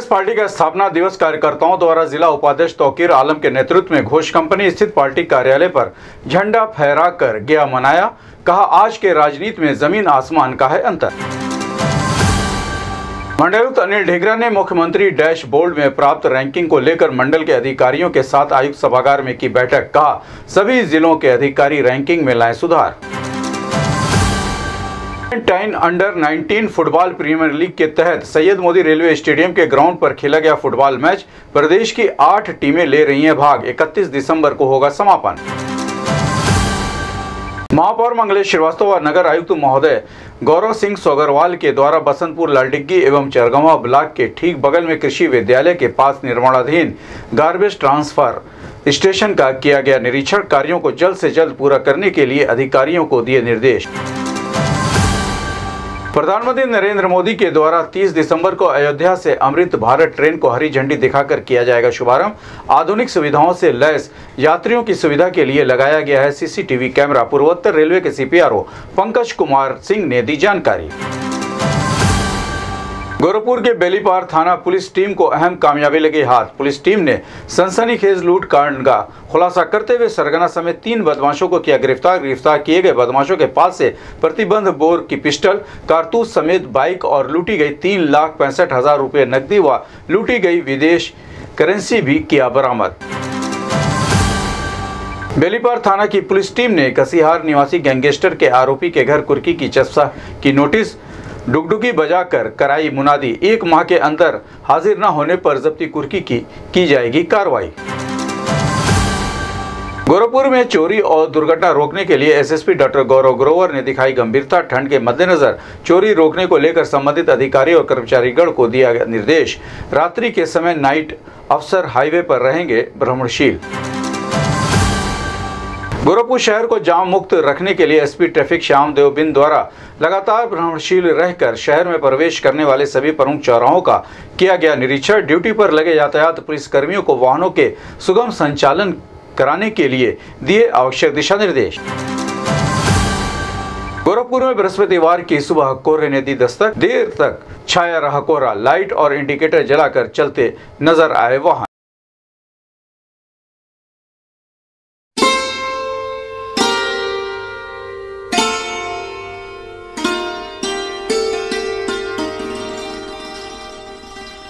Congress party का स्थापना दिवस कार्यकर्ताओं द्वारा जिला उपाध्यक्ष तौकीर आलम के नेतृत्व में घोष कंपनी स्थित पार्टी कार्यालय पर झंडा फहराकर गया मनाया। कहा, आज के राजनीति में जमीन आसमान का है अंतर। मंडलायुक्त अनिल ढींगरा ने मुख्यमंत्री डैशबोर्ड में प्राप्त रैंकिंग को लेकर मंडल के अधिकारियों के साथ आयुक्त सभागार में की बैठक। कहा, सभी जिलों के अधिकारी रैंकिंग में लाएं सुधार। अंडर 19 फुटबॉल प्रीमियर लीग के तहत सैयद मोदी रेलवे स्टेडियम के ग्राउंड पर खेला गया फुटबॉल मैच। प्रदेश की 8 टीमें ले रही हैं भाग। 31 दिसंबर को होगा समापन। महापौर मंगलेश श्रीवास्तव और नगर आयुक्त महोदय गौरव सिंह सोगरवाल के द्वारा बसंतपुर, लालडिग्गी एवं चरगवां ब्लॉक के ठीक बगल में कृषि विद्यालय के पास निर्माणाधीन गार्बेज ट्रांसफर स्टेशन का किया गया निरीक्षण। कार्यों को जल्द से जल्द पूरा करने के लिए अधिकारियों को दिए निर्देश। प्रधानमंत्री नरेंद्र मोदी के द्वारा 30 दिसंबर को अयोध्या से अमृत भारत ट्रेन को हरी झंडी दिखाकर किया जाएगा शुभारंभ। आधुनिक सुविधाओं से लैस यात्रियों की सुविधा के लिए लगाया गया है सीसीटीवी कैमरा। पूर्वोत्तर रेलवे के सीपीआरओ पंकज कुमार सिंह ने दी जानकारी। गोरखपुर के बेलीपार थाना पुलिस टीम को अहम कामयाबी लगी हाथ। पुलिस टीम ने सनसनीखेज लूट कांड का खुलासा करते हुए सरगना समेत 3 बदमाशों को किया गिरफ्तार। गिरफ्तार किए गए बदमाशों के पास से प्रतिबंध बोर की पिस्टल, कारतूस समेत बाइक और लूटी गई 3,65,000 रुपये नकदी व लूटी गई विदेश करेंसी भी किया बरामद। बेलीपार थाना की पुलिस टीम ने कसिहार निवासी गैंगस्टर के आरोपी के घर कुर्की की चस्पा की नोटिस डुगडुगी बजाकर कराई मुनादी। 1 माह के अंदर हाजिर न होने पर जब्ती कुर्की की जाएगी कार्रवाई। गोरखपुर में चोरी और दुर्घटना रोकने के लिए एसएसपी डॉक्टर गौरव ग्रोवर ने दिखाई गंभीरता। ठंड के मद्देनजर चोरी रोकने को लेकर संबंधित अधिकारी और कर्मचारीगण को दिया गया निर्देश। रात्रि के समय नाइट अफसर हाईवे पर रहेंगे भ्रमणशील। गोरखपुर शहर को जाम मुक्त रखने के लिए एसपी ट्रैफिक श्याम देव बिंद द्वारा लगातार भ्रमणशील रहकर शहर में प्रवेश करने वाले सभी प्रमुख चौराहों का किया गया निरीक्षण। ड्यूटी पर लगे यातायात पुलिस कर्मियों को वाहनों के सुगम संचालन कराने के लिए दिए आवश्यक दिशा निर्देश। गोरखपुर में बृहस्पतिवार की सुबह कोहरे ने दी दस्तक। देर तक छाया रहा कोहरा। लाइट और इंडिकेटर जलाकर चलते नजर आए वाहन।